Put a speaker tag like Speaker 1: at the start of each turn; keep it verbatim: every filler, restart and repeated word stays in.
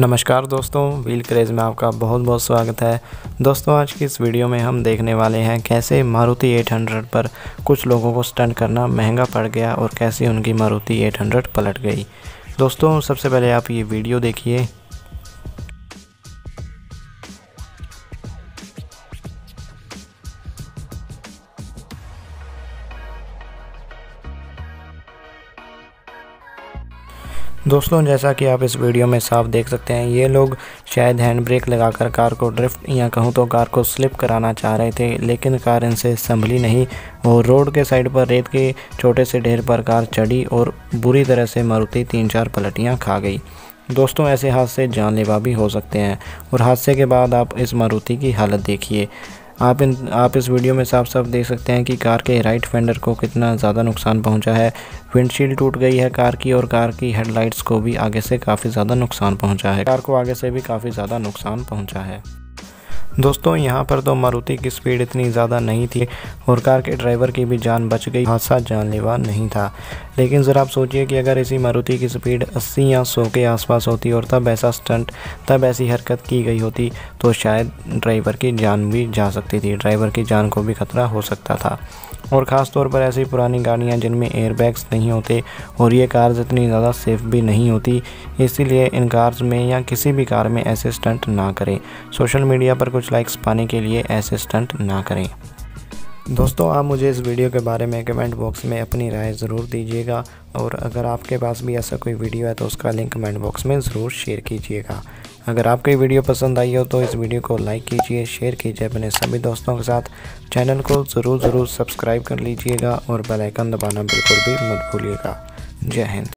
Speaker 1: नमस्कार दोस्तों, wheel craze में आपका बहुत बहुत स्वागत है। दोस्तों आज की इस वीडियो में हम देखने वाले हैं कैसे मारुति आठ सौ पर कुछ लोगों को स्टंट करना महंगा पड़ गया और कैसे उनकी मारुति आठ सौ पलट गई। दोस्तों सबसे पहले आप ये वीडियो देखिए। दोस्तों जैसा कि आप इस वीडियो में साफ देख सकते हैं, ये लोग शायद हैंड ब्रेक लगाकर कार को ड्रिफ्ट या कहूँ तो कार को स्लिप कराना चाह रहे थे, लेकिन कार इनसे संभली नहीं और रोड के साइड पर रेत के छोटे से ढेर पर कार चढ़ी और बुरी तरह से मारुति तीन चार पलटियाँ खा गई। दोस्तों ऐसे हादसे जानलेवा भी हो सकते हैं और हादसे के बाद आप इस मारुति की हालत देखिए। आप इन आप इस वीडियो में साफ साफ देख सकते हैं कि कार के राइट फेंडर को कितना ज़्यादा नुकसान पहुंचा है। विंडशील्ड टूट गई है कार की और कार की हेडलाइट्स को भी आगे से काफ़ी ज़्यादा नुकसान पहुंचा है। कार को आगे से भी काफ़ी ज़्यादा नुकसान पहुंचा है। दोस्तों यहाँ पर तो मारुति की स्पीड इतनी ज़्यादा नहीं थी और कार के ड्राइवर की भी जान बच गई। हादसा जानलेवा नहीं था, लेकिन ज़रा आप सोचिए कि अगर इसी मारुति की स्पीड अस्सी या सौ के आसपास होती और तब ऐसा स्टंट तब ऐसी हरकत की गई होती तो शायद ड्राइवर की जान भी जा सकती थी, ड्राइवर की जान को भी खतरा हो सकता था। और ख़ास तौर पर ऐसी पुरानी गाड़ियाँ जिनमें एयरबैग्स नहीं होते और ये कार्स इतनी ज़्यादा सेफ़ भी नहीं होती, इसीलिए इन कार्स में या किसी भी कार में ऐसे स्टंट ना करें। सोशल मीडिया पर कुछ लाइक्स पाने के लिए ऐसे स्टंट ना करें। दोस्तों आप मुझे इस वीडियो के बारे में कमेंट बॉक्स में अपनी राय ज़रूर दीजिएगा और अगर आपके पास भी ऐसा कोई वीडियो है तो उसका लिंक कमेंट बॉक्स में ज़रूर शेयर कीजिएगा। अगर आपको ये वीडियो पसंद आई हो तो इस वीडियो को लाइक कीजिए, शेयर कीजिए अपने सभी दोस्तों के साथ। चैनल को ज़रूर ज़रूर सब्सक्राइब कर लीजिएगा और बेल आइकन दबाना बिल्कुल भी मत भूलिएगा। जय हिंद।